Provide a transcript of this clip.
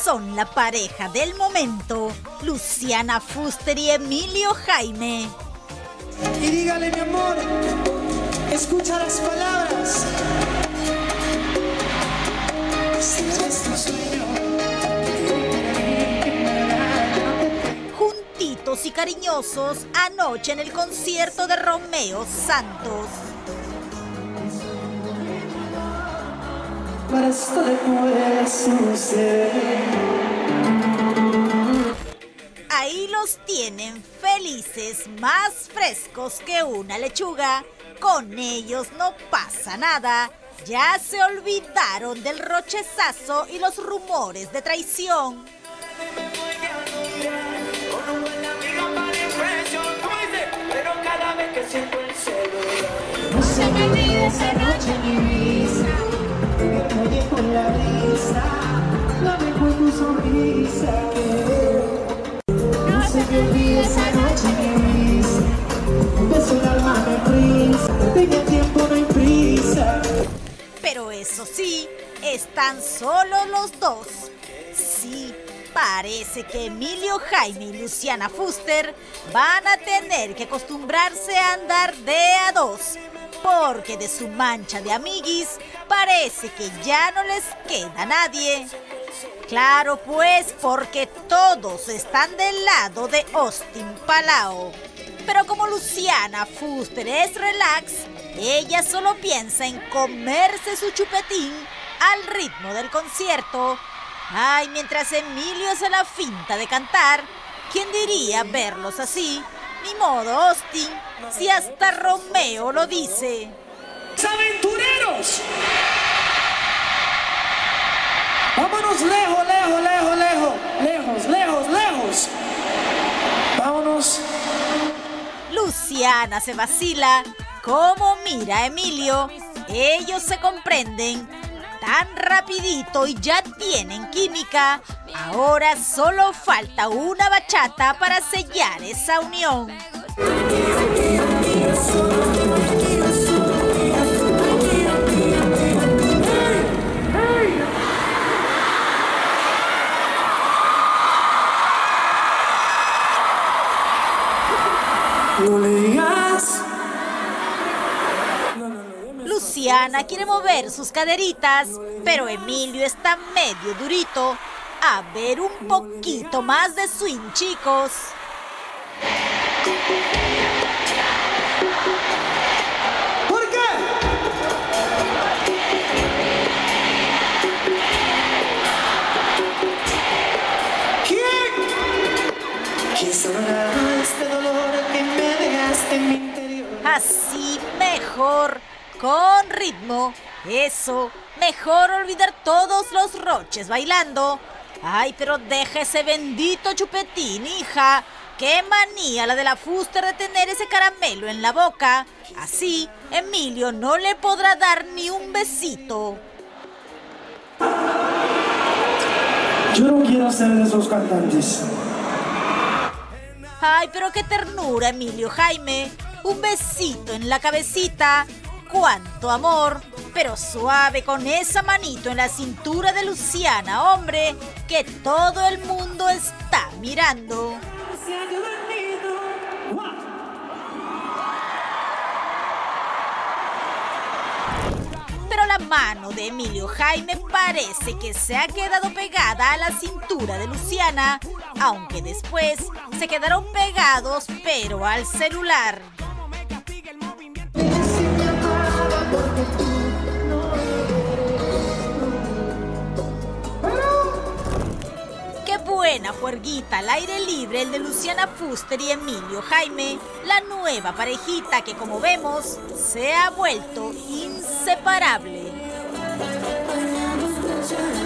son la pareja del momento, Luciana Fuster y Emilio Jaime. Y dígale, mi amor, escucha las palabras. Si es tu sueño. Juntitos y cariñosos anoche en el concierto de Romeo Santos. Para esto de puede suceder. Ahí los tienen felices, más frescos que una lechuga. Con ellos no pasa nada. Ya se olvidaron del rochezazo y los rumores de traición. No se me olvide esa noche mi brisa, que me oye con la brisa, dame con tu sonrisa. No se me olvide esa noche mi brisa, un beso en el alma me prisa, tenga tiempo no hay prisa. Pero eso sí, están solos los dos. Sí, parece que Emilio Jaime y Luciana Fuster van a tener que acostumbrarse a andar de a dos, porque de su mancha de amiguis parece que ya no les queda nadie. Claro pues, porque todos están del lado de Austin Palao. Pero como Luciana Fuster es relax, ella solo piensa en comerse su chupetín al ritmo del concierto. Ay, mientras Emilio se la finta de cantar, ¿quién diría verlos así? Ni modo, Austin, si hasta Romeo lo dice. ¡Aventureros! Vámonos lejos, lejos, lejos, lejos, lejos, lejos, lejos. Vámonos. Luciana se vacila. Como mira a Emilio, ellos se comprenden tan rapidito y ya tienen química. Ahora solo falta una bachata para sellar esa unión. No le digas. Luciana quiere mover sus caderitas, pero Emilio está medio durito. A ver un poquito más de swing, chicos. ¿Por qué? ¿Quién sanará este dolor que me dejaste en mi interior? Así mejor, con ritmo. Eso, mejor olvidar todos los roches bailando. Ay, pero deja ese bendito chupetín, hija. Qué manía la de la Fuster de tener ese caramelo en la boca. Así, Emilio no le podrá dar ni un besito. Yo no quiero ser de esos cantantes. Ay, pero qué ternura, Emilio Jaime. Un besito en la cabecita. ¡Cuánto amor! Pero suave con esa manito en la cintura de Luciana, hombre, que todo el mundo está mirando. Pero la mano de Emilio Jaime parece que se ha quedado pegada a la cintura de Luciana, aunque después se quedaron pegados, pero al celular. Qué buena juerguita al aire libre el de Luciana Fuster y Emilio Jaime, la nueva parejita que, como vemos, se ha vuelto inseparable.